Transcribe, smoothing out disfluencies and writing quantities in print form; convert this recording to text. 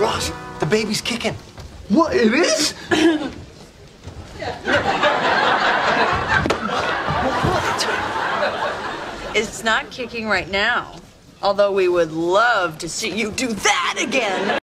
Ross, the baby's kicking. What, it is? It's not kicking right now. Although we would love to see you do that again.